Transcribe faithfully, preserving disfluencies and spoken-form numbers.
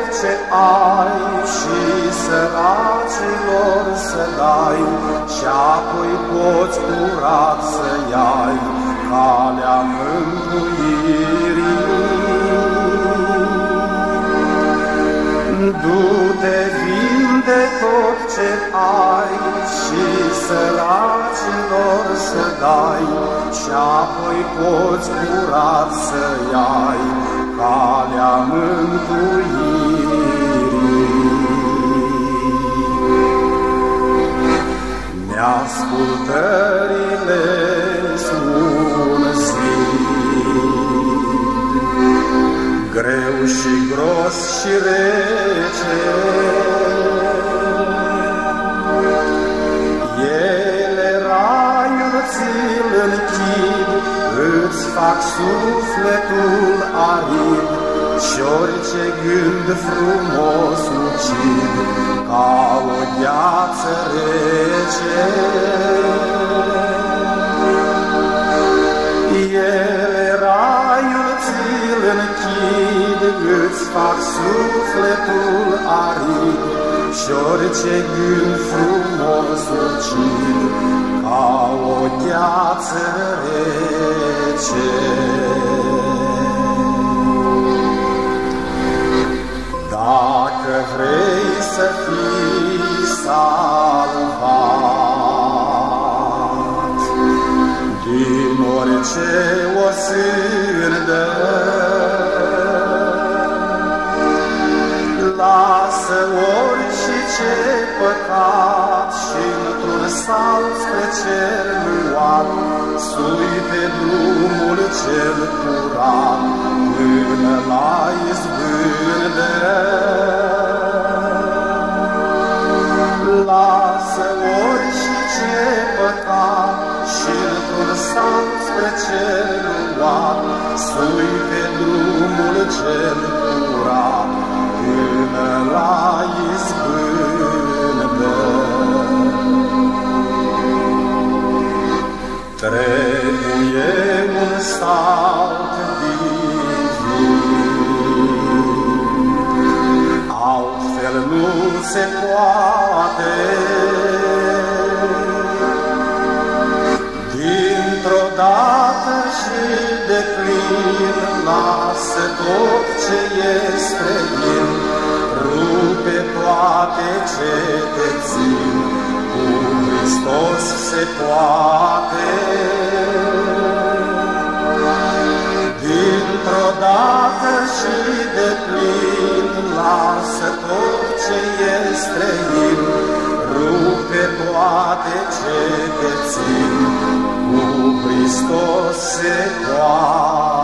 ce ai și săracilor să dai, și apoi poți curat să iai calea mântuirii. Du-te, vinde tot ce ai și săracilor să dai, și apoi poți curat să iai calea mântuirii. Neascultările sunt zid, greu și gros și rece, ele raiul ți-l închid, îți fac sufletul arid, și orice gând frumos ucid ca o gheață rece. Ele raiul ți-l închid, îți fac sufletul arid, și orice gând frumos ucid ca o gheață rece. Dacă vrei să fii salvat din orice osândă, lasă orice păcat și într-un salt spre cer luat, sui pe drumul cel curat până la izbândă. Lasă orice păcat și într-un salt spre cer luat, sui pe drumul cel curat până la izbândă. Trebuie un salt divin, altfel nu se poate. Dintr-o dată și de plin, lasă tot ce e străin, rupe toate ce te țin, cu Hristos se poate. Dintr-o dată și de plin, lasă tot ce e străin, rupe toate ce te țin, cu Hristos se poate.